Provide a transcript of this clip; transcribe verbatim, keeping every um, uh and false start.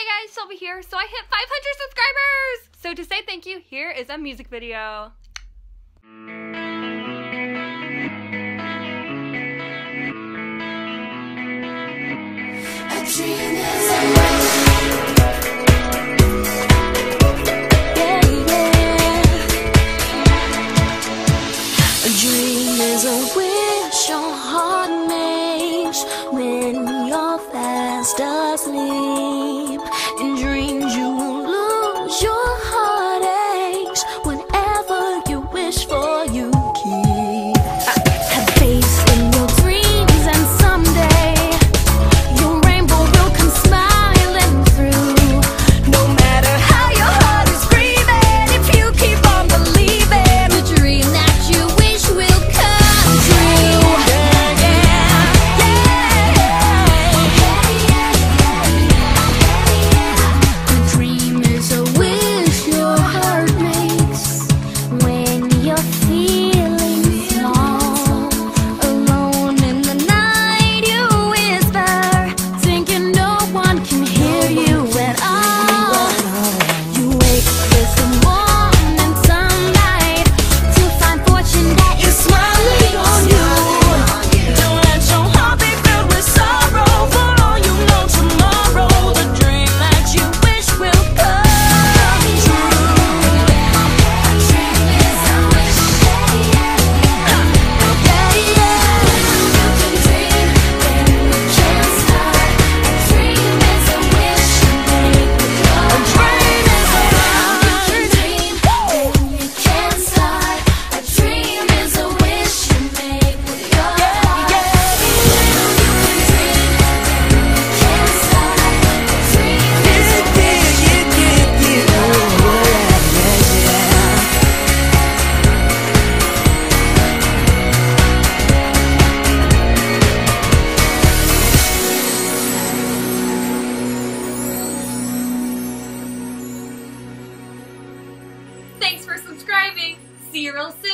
Hi guys, Shelby here. So I hit five hundred subscribers! So to say thank you, here is a music video. A dream is a wish. Yeah, yeah. A dream is a wish your heart makes when you're fast asleep. In dreams you will lose your heartaches. Whenever you wish for, you keep. Have faith in your dreams, and someday your rainbow will come smiling through. No matter how your heart is grieving, if you keep on believing, the dream that you wish will come true. Yeah, yeah, yeah. A dream is a wish your heart makes when you're feeling small. Alone in the night you whisper, thinking no one can hear you at all. You wake with the morning sunlight to find fortune that is smiling on you. Don't let your heart be filled with sorrow, for all you know tomorrow the dream that you wish will come true. A dream is a wish. Yeah, yeah. You can dream and you can't start. A dream is a wish you make with your heart. You can dream and you can't start. A dream is a wish you make with your heart. You can dream and you can't start. A dream is a wish you make with your heart. Thanks for subscribing. See you real soon.